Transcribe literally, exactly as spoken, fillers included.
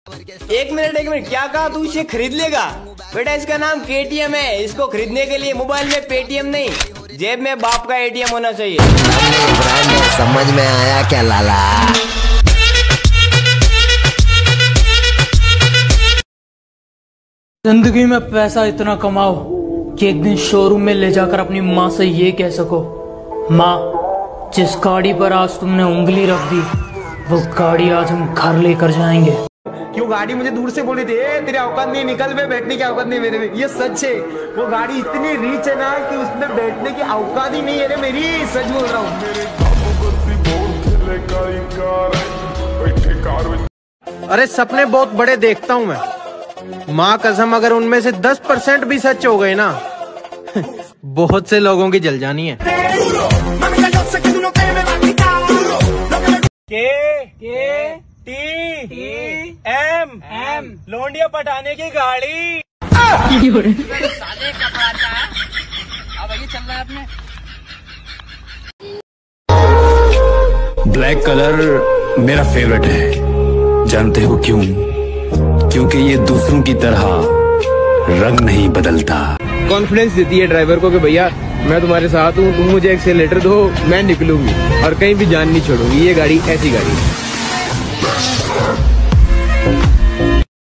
एक मिनट एक मिनट, क्या कहा तू? इसे खरीद लेगा? बेटा इसका नाम के टी एम है। इसको खरीदने के लिए मोबाइल में पेटीएम नहीं, जेब में बाप का ए टी एम होना चाहिए। समझ में आया क्या लाला? जिंदगी में पैसा इतना कमाओ कि एक दिन शोरूम में ले जाकर अपनी माँ से ये कह सको, माँ जिस गाड़ी पर आज तुमने उंगली रख दी वो गाड़ी आज हम घर लेकर जाएंगे। क्यों गाड़ी मुझे दूर से बोली थी, ए तेरी औकात नहीं, निकल बे, बैठने की औकात नहीं मेरे में। ये सच है, वो गाड़ी इतनी रीच है ना कि उसमें बैठने की औकात ही नहीं है रे मेरी, सच बोल रहा हूँ। अरे सपने बहुत बड़े देखता हूँ मैं, माँ कसम अगर उनमें से दस परसेंट भी सच हो गए ना बहुत से लोगों की जल जानी है। के के टी टी एम एम लोंडिया पटाने की गाड़ी। साले कपड़ा है। अब ये चल रहा है अपने। ब्लैक कलर मेरा फेवरेट है, जानते हो क्यों? क्योंकि ये दूसरों की तरह रंग नहीं बदलता। कॉन्फिडेंस देती है ड्राइवर को कि भैया मैं तुम्हारे साथ हूँ, तुम मुझे एक्सेलेरेटर दो, मैं निकलूंगी और कहीं भी जान नहीं छोड़ूंगी। ये गाड़ी ऐसी गाड़ी है।